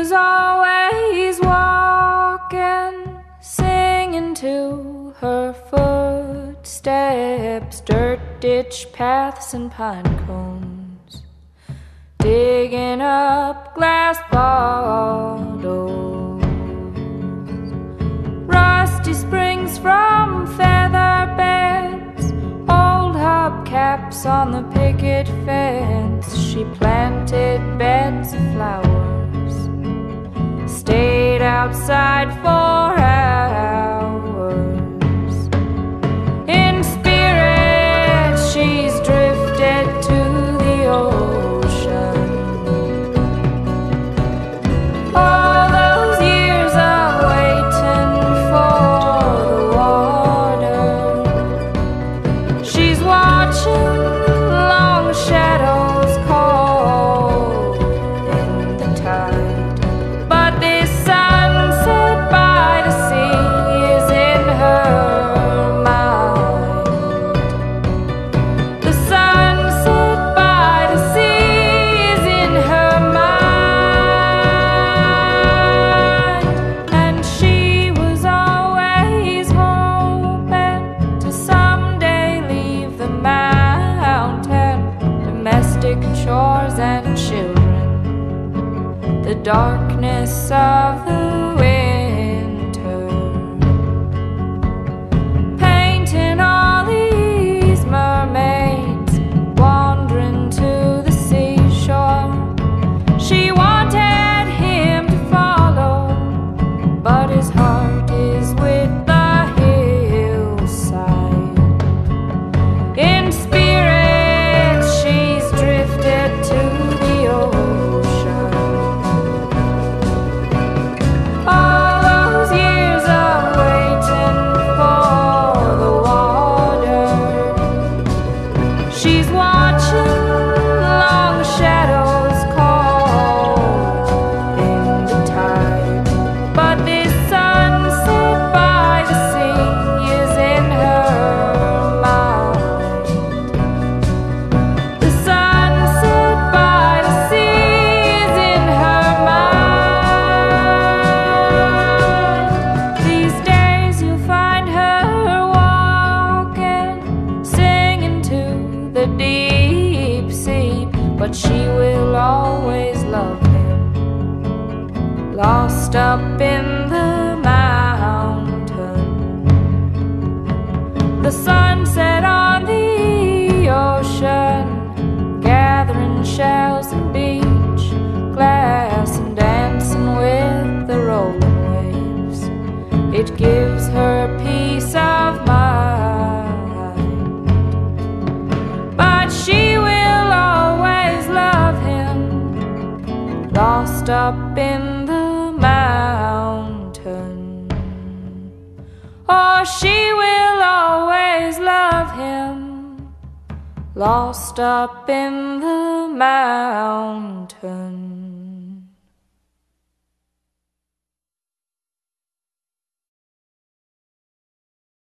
was always walking, singing to her footsteps, dirt ditch paths and pine cones, digging up glass bottles, rusty springs from feather beds, old hubcaps on the picket fence. She planted beds of flowers, stayed outside for hours. In spirit, she's drifted to the ocean. All those years of waiting for the water, she's watching long shadows call in the tide. But this sunset by the sea is in her mind. The sunset by the sea is in her mind. And she was always hoping to someday leave the mountain, domestic chores and children, the darkness of the winter, painting all these mermaids wandering to the seashore. She wanted him to follow, but his heart is with the hillside. In spirit, she's drifted to the ocean. All those years of waiting for the water, she's watching long shadows call in the tide. But this sunset by the sea is in her mind. The sunset by the sea is in her mind. These days you'll find her walking, singing to the deep sea. But she will always love him, lost up in the mountain. The sunset on the ocean, gathering shells and beach glass and dancing with the rolling waves. It gives her peace of mind. But she will always love him, lost up in the mountain. Oh, she will always love him, lost up in the mountain.